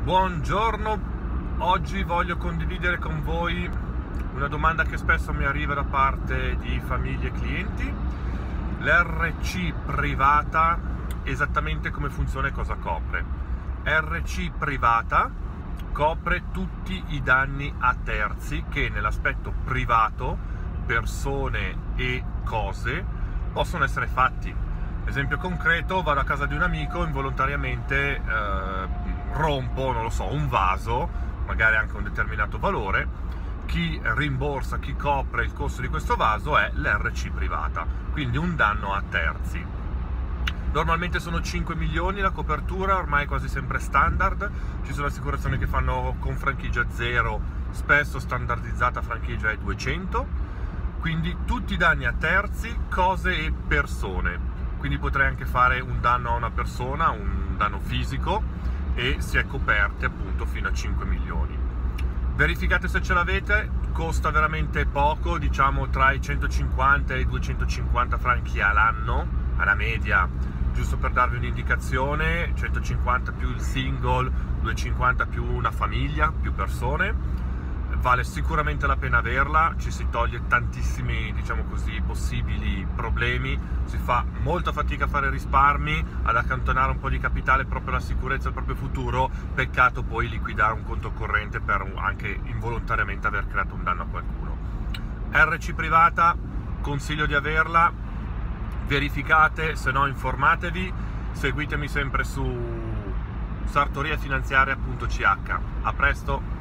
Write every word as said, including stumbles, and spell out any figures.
Buongiorno, oggi voglio condividere con voi una domanda che spesso mi arriva da parte di famiglie e clienti. L'R C privata, esattamente come funziona e cosa copre? R C privata copre tutti i danni a terzi che nell'aspetto privato, persone e cose, possono essere fatti. Esempio concreto: vado a casa di un amico, involontariamente eh, rompo, non lo so, un vaso, magari anche un determinato valore. Chi rimborsa, chi copre il costo di questo vaso è l'R C privata, quindi un danno a terzi. Normalmente sono cinque milioni la copertura, ormai è quasi sempre standard. Ci sono assicurazioni che fanno con franchigia zero, spesso standardizzata franchigia è duecento. Quindi tutti i danni a terzi, cose e persone. Quindi potrei anche fare un danno a una persona, un danno fisico, e si è coperti appunto fino a cinque milioni. Verificate se ce l'avete, costa veramente poco, diciamo tra i centocinquanta e i duecentocinquanta franchi all'anno, alla media, giusto per darvi un'indicazione. Centocinquanta più il single, duecentocinquanta più una famiglia, più persone. Vale sicuramente la pena averla, ci si toglie tantissimi, diciamo così, possibili problemi, si fa molta fatica a fare risparmi, ad accantonare un po' di capitale proprio la sicurezza del proprio futuro. Peccato poi liquidare un conto corrente per anche involontariamente aver creato un danno a qualcuno. R C privata, consiglio di averla, verificate, se no informatevi, seguitemi sempre su sartoriafinanziaria punto c h. A presto!